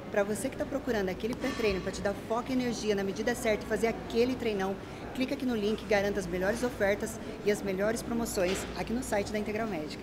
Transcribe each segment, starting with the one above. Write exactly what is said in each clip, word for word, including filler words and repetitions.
Para você que está procurando aquele pré-treino para te dar foco e energia na medida certa e fazer aquele treinão, clica aqui no link e garanta as melhores ofertas e as melhores promoções aqui no site da Integral Médica.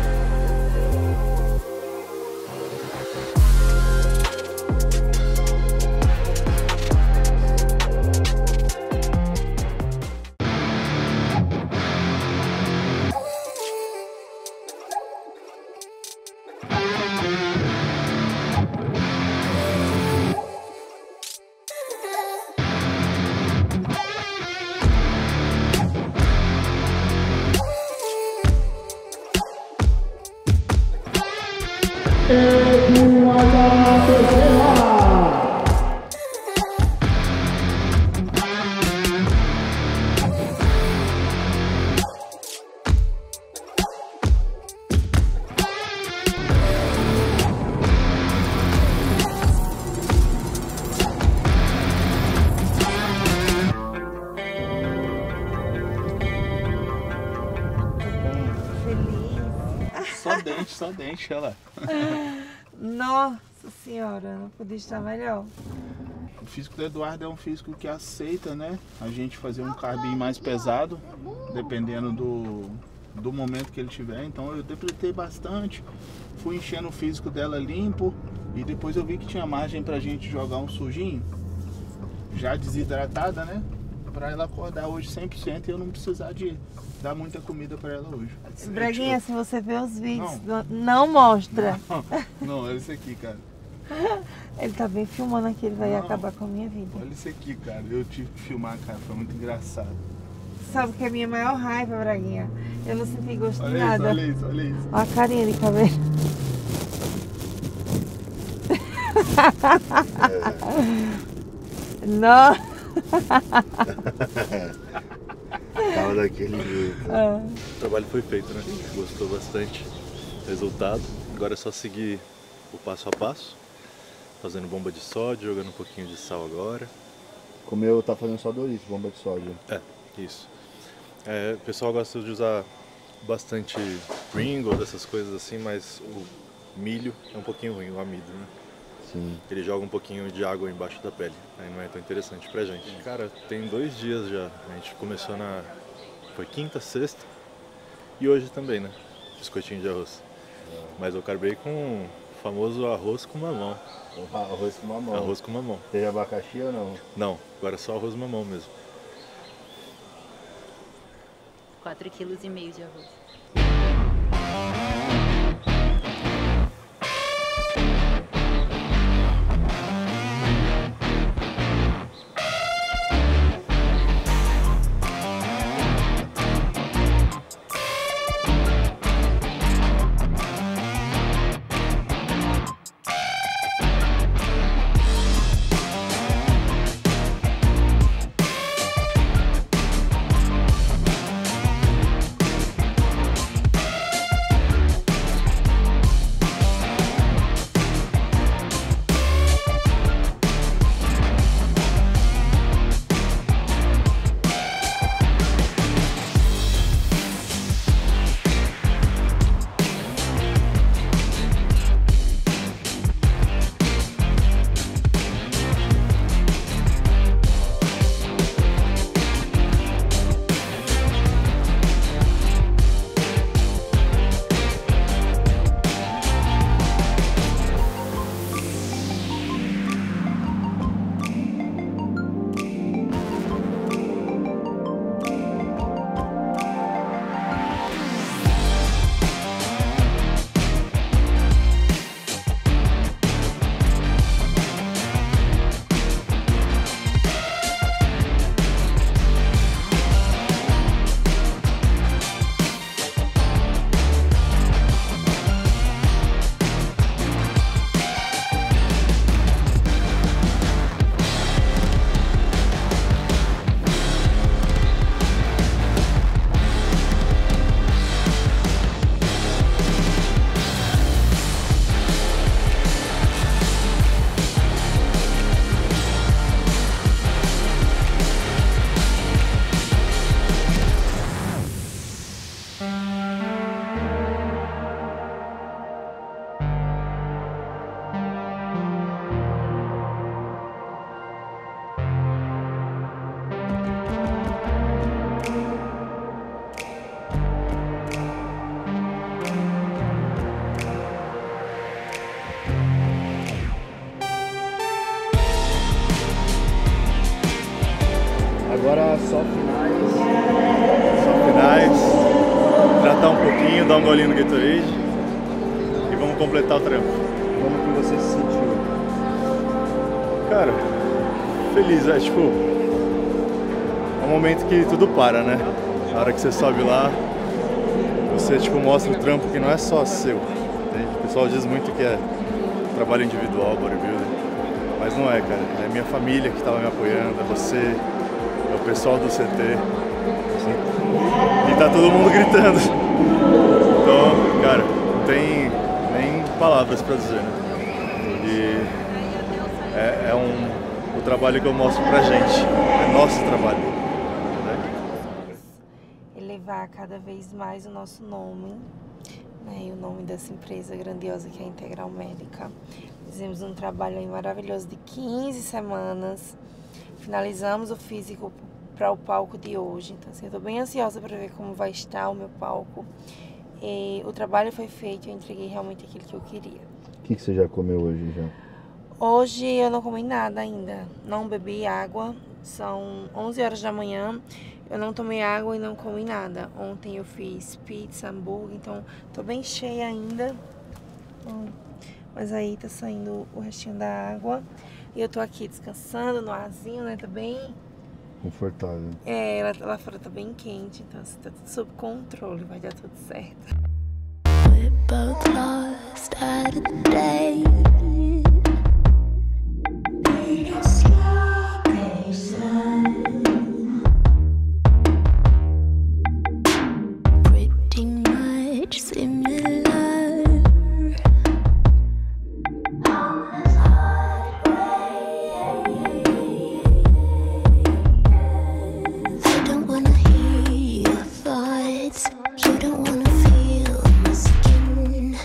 Só dente, só dente, olha lá. Nossa senhora, não podia estar melhor. O físico do Eduardo é um físico que aceita, né? A gente fazer um carbinho mais pesado, dependendo do, do momento que ele tiver. Então eu depletei bastante, fui enchendo o físico dela limpo e depois eu vi que tinha margem pra gente jogar um sujinho, já desidratada, né? Pra ela acordar hoje cem por cento e eu não precisar de dar muita comida pra ela hoje. Braguinha, se você ver os vídeos, Não, não, não mostra. Não, não, olha isso aqui, cara. Ele tá bem filmando aqui, ele vai Não, acabar com a minha vida. Olha isso aqui, cara. Eu tive que filmar, cara. Foi muito engraçado. Sabe que é a minha maior raiva, Braguinha? Eu não senti gosto de Olha isso, nada. olha isso, olha isso. Olha a carinha de cabelo. Não. Tava daquele jeito. Ah. O trabalho foi feito, né? Gostou bastante. Resultado. Agora é só seguir o passo a passo. Fazendo bomba de sódio, jogando um pouquinho de sal agora. Comeu, tá fazendo só Doritos, bomba de sódio. É, isso. É, o pessoal gosta de usar bastante Pringles, dessas coisas assim, mas o milho é um pouquinho ruim, o amido, né? Sim. Ele joga um pouquinho de água embaixo da pele, aí não é tão interessante pra gente. Cara, tem dois dias já, a gente começou na... foi quinta, sexta e hoje também, né? Biscoitinho de arroz. Mas eu carbei com o famoso arroz com mamão. Arroz com mamão. Arroz com mamão. Teve abacaxi ou não? Não, agora é só arroz e mamão mesmo. quatro quilos e meio de arroz. Agora só finais. Só finais. Tratar um pouquinho, dar um golinho no Gatorade e vamos completar o trampo. Como que você se sentiu? Cara, feliz, é tipo, é um momento que tudo para, né? Na hora que você sobe lá, você tipo mostra o trampo que não é só seu, entende? O pessoal diz muito que é trabalho individual, bodybuilding, mas não é, cara. É minha família que estava me apoiando, é você, é o pessoal do C T, assim, e tá todo mundo gritando. Então, cara, não tem nem palavras pra dizer, né? E é, é um, o trabalho que eu mostro pra gente, é nosso trabalho. Elevar cada vez mais o nosso nome, né, e o nome dessa empresa grandiosa que é a Integral Médica. Fizemos um trabalho aí maravilhoso de quinze semanas, finalizamos o físico para o palco de hoje, então assim, eu estou bem ansiosa para ver como vai estar o meu palco. E o trabalho foi feito, eu entreguei realmente aquilo que eu queria. O que, que você já comeu hoje já? Hoje eu não comi nada ainda, não bebi água, são onze horas da manhã, eu não tomei água e não comi nada. Ontem eu fiz pizza, hambúrguer, então tô bem cheia ainda. Bom, mas aí tá saindo o restinho da água e eu tô aqui descansando no arzinho, né, tá bem... Confortável. É, lá, lá fora tá bem quente, então assim, tá tudo sob controle, vai dar tudo certo. We're both lost at a day. Pretty much similar. I don't wanna hear your thoughts. You don't wanna feel my skin.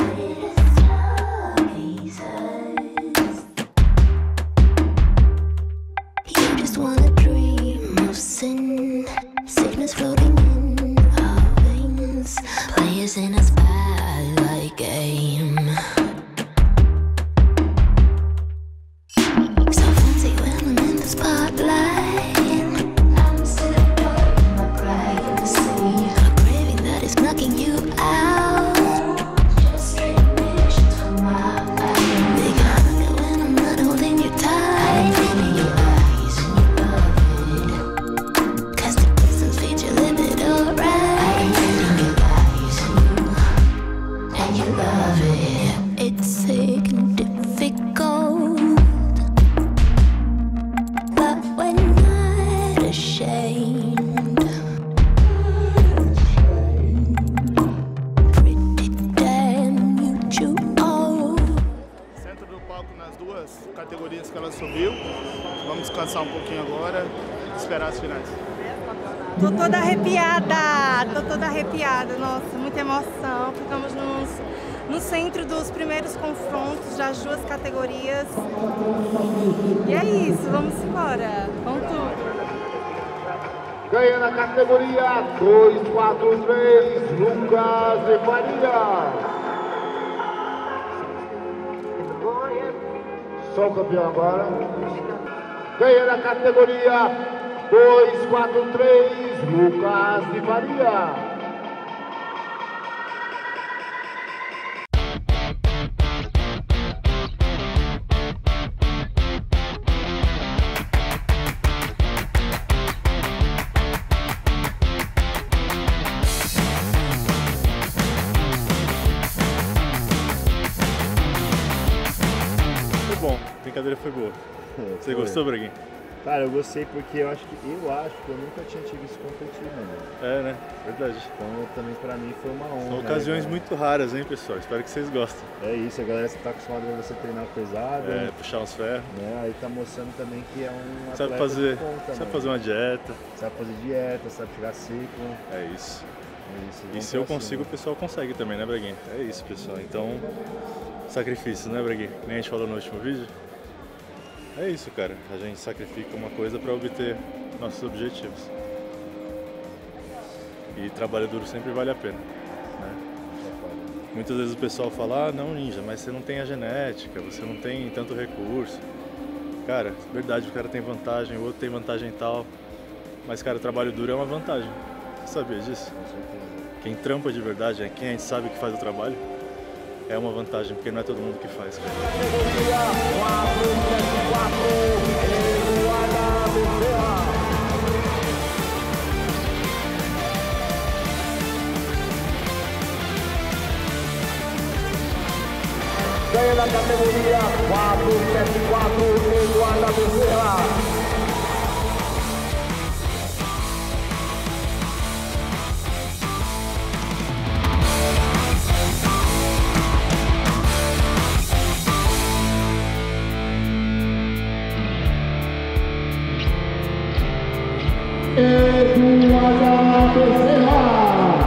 You just wanna dream of sin. Sickness floating in our veins. Players in a spotlight game. So fancy when I'm in the spotlight. I'm still in my privacy. A craving that is knocking you out. Just take pictures from my eyes. They got it when I'm not holding you tight. In your eyes and you love it. Cause the distance feeds your limit, alright. In your eyes and you, and you love it. It's sick and difficult, but we're not ashamed. Pretty damn mutual. Centro do palco nas duas categorias que ela subiu. Vamos descansar um pouquinho agora e esperar as finais. Tô toda arrepiada, tô toda arrepiada, nossa, muita emoção. Ficamos nos, no centro dos primeiros confrontos das duas categorias. E é isso, vamos embora, vamos tudo. Ganha na categoria dois quatro três, Lucas de Faria. Sou campeão agora. Ganha na categoria dois quatro três, Lucas de Faria. Foi bom, a brincadeira foi boa. Você gostou, Braguinho? Cara, eu gostei porque eu acho que eu acho que eu nunca tinha te visto competir, mano. É, né? Verdade. Então também pra mim foi uma honra. São ocasiões né, muito raras, hein, pessoal? Espero que vocês gostem. É isso, a galera tá acostumada a ver você treinar pesado. É, puxar uns ferros. Né? Aí tá mostrando também que é um Sabe atleta fazer, de ponta, sabe mano. fazer uma dieta. Sabe fazer dieta, sabe tirar ciclo. É isso. É isso, E vamos se eu pra consigo, o cima. pessoal consegue também, né, Braguinha? É isso, pessoal. Então, sacrifício, né, Braguinha? Nem a gente falou no último vídeo. É isso, cara. A gente sacrifica uma coisa para obter nossos objetivos. E trabalho duro sempre vale a pena, né? Muitas vezes o pessoal fala, ah, não, Ninja, mas você não tem a genética, você não tem tanto recurso. Cara, verdade, o cara tem vantagem, o outro tem vantagem tal. Mas, cara, o trabalho duro é uma vantagem. Você sabia disso? Quem trampa de verdade, é quem a gente sabe que faz o trabalho, é uma vantagem, porque não é todo mundo que faz, cara. Ganha na categoria quatro sete quatro, Eduardo Bezerra. Eduardo Bezerra.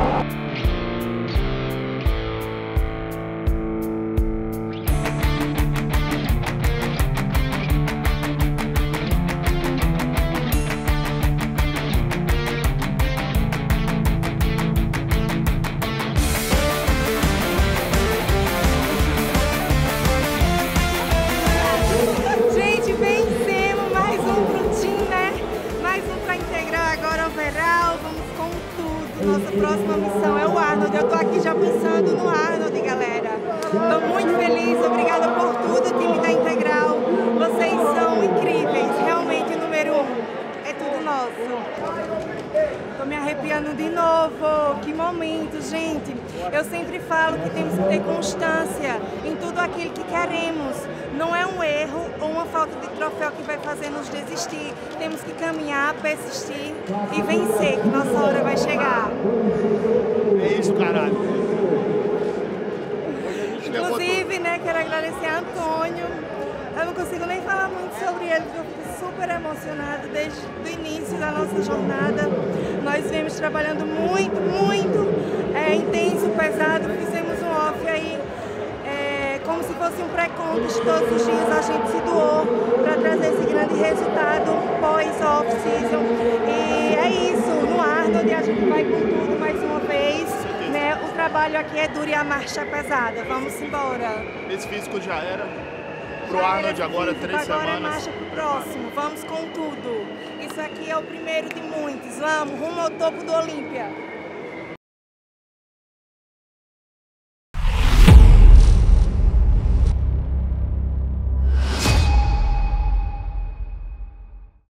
Gente, vencemos mais um pro Team, né? Mais um pra Integral agora, overall. Vamos com tudo. Nossa próxima missão é o Arnold. Eu tô aqui já pensando no Arnold, galera. Tô muito feliz. Obrigada por tudo, time da Integral. Vocês são incríveis. Realmente, número um. É tudo nosso. Tô me arrepiando de novo. Que momento, gente. Eu sempre falo que temos que ter constância em tudo aquilo que queremos. Não é um erro ou uma falta de troféu que vai fazer nos desistir. Temos que caminhar, persistir e vencer, que nossa hora vai chegar. É isso, caralho. Inclusive, né, quero agradecer a Antônio. Eu não consigo nem falar muito sobre ele, porque eu fico super emocionada desde o início da nossa jornada. Nós viemos trabalhando muito, muito é, intenso, pesado. Fizemos um off aí, é, como se fosse um pré-contest. Todos os dias a gente se doou para trazer esse grande resultado pós-off-season. E é isso, no Arnold a gente vai com tudo mais uma vez. Né? O trabalho aqui é duro e a marcha é pesada. Vamos embora. Esse físico já era. Pro Arnold agora, três agora semanas. Agora é marcha pro próximo. Vamos com tudo. Isso aqui é o primeiro de muitos. Vamos, rumo ao topo do Olímpia.